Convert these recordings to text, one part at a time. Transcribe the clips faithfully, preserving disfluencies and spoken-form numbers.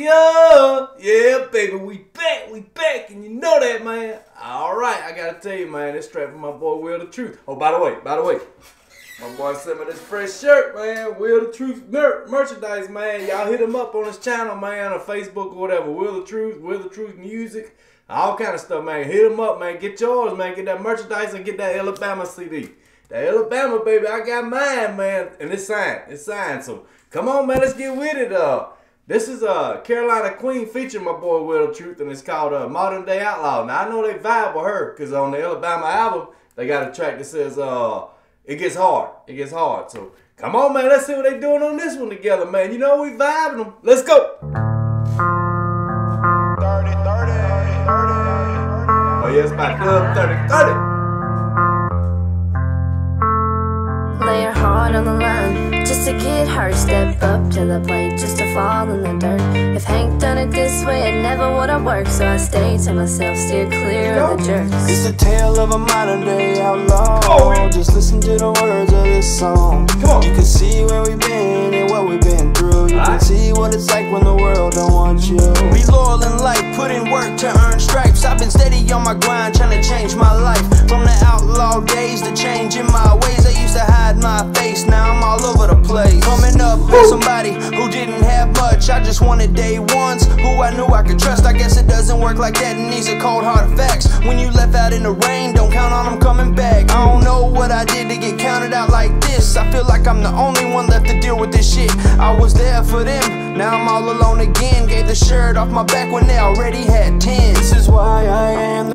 Media! Yeah, baby, we back, we back, and you know that, man. Alright, I gotta tell you, man, this straight from my boy, Will the Truth. Oh, by the way, by the way, my boy sent me this fresh shirt, man. Will the Truth mer merchandise, man. Y'all hit him up on his channel, man, on Facebook or whatever. Will the Truth, Will the Truth Music, all kind of stuff, man. Hit him up, man. Get yours, man. Get that merchandise and get that Alabama C D. That Alabama, baby, I got mine, man. And it's signed. It's signed. So come on, man. Let's get with it. Uh, this is uh Carolina Queen featuring my boy Will the Truth, and it's called uh, Modern Day Outlaw. Now I know they vibe with her because on the Alabama album they got a track that says uh it gets hard. It gets hard. So come on, man. Let's see what they doing on this one together, man. You know we vibing them. Let's go. thirty, thirty, thirty. Oh yeah, it's about dub thirty, thirty. Lay your heart on the line, just to get hurt. Step up to the plate, just to fall in the dirt. If Hank done it this way, it never would've worked. So I stay to myself, steer clear of the jerks. It's the tale of a modern day outlaw. Oh, just listen to the words of this song. You can see where we've been and what we've been through. You can see what it's like when the world don't want you. Be loyal in life, put in work to earn stripes. I've been steady on my grind, trying to change my life. From the outlaw days to changing my ways. I used to hide my face, now I'm all over the place. Coming up with somebody who didn't have much. I just wanted day ones who I knew I could trust. I guess it doesn't work like that, and these are cold hard facts. When you left out in the rain, don't count on them coming back. I don't know what I did to get counted out like this. I feel like I'm the only one left to deal with this shit. I was there for them, now I'm all alone again. Gave the shirt off my back when they already had ten. This is why I am.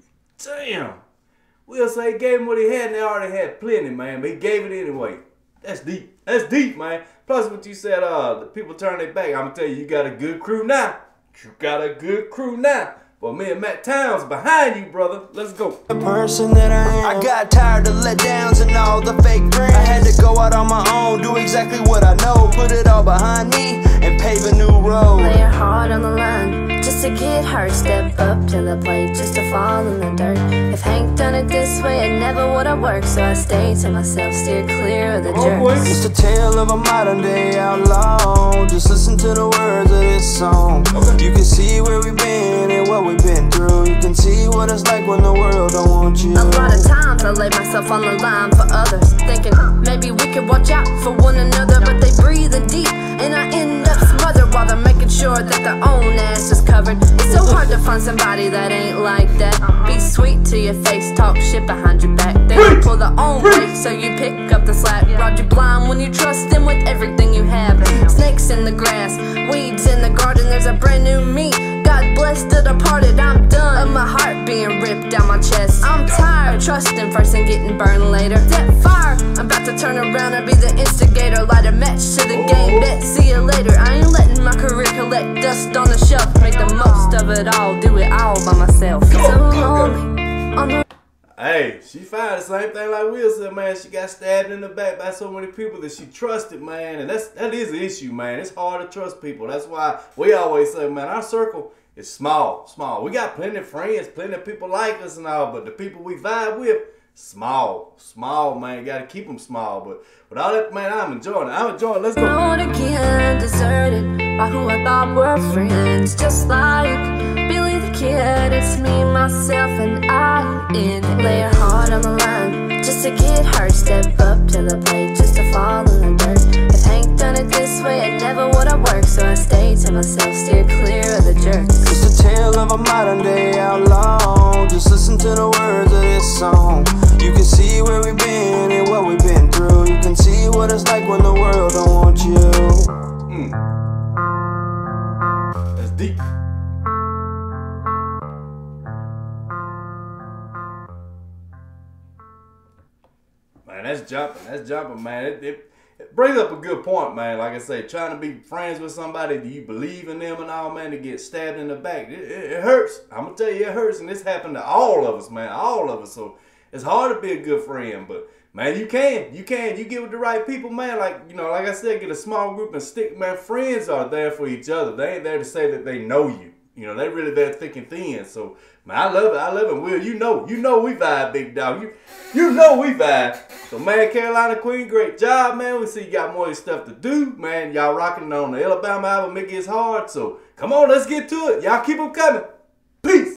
Damn. Will say he gave him what he had and they already had plenty, man. But he gave it anyway. That's deep. That's deep, man. Plus what you said, uh, the people turn their back. I'm gonna tell you, you got a good crew now. You got a good crew now. But me and Matt Towns behind you, brother. Let's go. The person that I am. I got tired of letdowns and all the fake dreams. I had to go out on my own, do exactly what I know. Put it all behind me and pave a new road. Lay your heart on the line, just to get hurt. Step up to the plate, just to fall in the dirt. If Hank done it this way, it never would've worked. So I stay to myself, steer clear of the jerks. It's the tale of a modern day outlaw. Just listen to the words of this song. You can see where we've been and what we've been through. You can see what it's like when the world don't want you. A lot of times I lay myself on the line for others, thinking maybe we could watch out for one another. But they breathing deep and I end up smothered while they're making sure that their own ass is covered. It's so hard to find somebody that ain't like that. Be sweet to your face, talk shit behind your back. They don't pull their own weight, so you pick up the slack. Rod you blind when you trust them with everything you have. Snakes in the grass, weeds in the garden. There's a brand new me. God bless the departed. I'm done of my heart being ripped down my chest. I'm tired of trusting first and getting burned later. That fire, I'm about to turn around and be the instigator. Light a match to the game, bet see you later. I ain't letting my career collect dust on the shelf. Make the most of it all, do it all by myself. So lonely on the Hey, she found the same thing like Will said, man. She got stabbed in the back by so many people that she trusted, man. And that's that is the issue, man. It's hard to trust people. That's why we always say, man, our circle is small, small. We got plenty of friends, plenty of people like us and all, but the people we vibe with, small, small, man. Got to keep them small. But with all that, man, I'm enjoying it. I'm enjoying it. Let's go. road again, deserted by who I thought were friends. Just like Billy the Kid, it's me, myself, and I in it. Lay your heart on the line, just to get hurt. Step up to the plate, just to fall in the dirt. If Hank done it this way, it never would've worked. So I stay to myself, steer clear of the jerks. It's the tale of a modern day outlaw. Just listen to the words of this song. You can see where we've been and what we've been through. You can see what it's like when the world don't want you. Mm. That's deep. Man, that's jumping. That's jumping, man. It, it, it brings up a good point, man. Like I say, trying to be friends with somebody, do you believe in them and all, man, to get stabbed in the back, it, it, it hurts. I'm going to tell you, it hurts. And this happened to all of us, man. All of us. So it's hard to be a good friend. But, man, you can. You can. You get with the right people, man. Like, you know, like I said, get a small group and stick. Man, friends are there for each other. They ain't there to say that they know you. You know, they really there thick and thin. So, Man, I love it. I love it. Will, you know, you know we vibe, big dog. You, you know we vibe. So, man, Carolina Queen, great job, man. We see you got more stuff to do, man. Y'all rocking on the Alabama album, It Gets Hard. So, come on, let's get to it. Y'all keep them coming. Peace.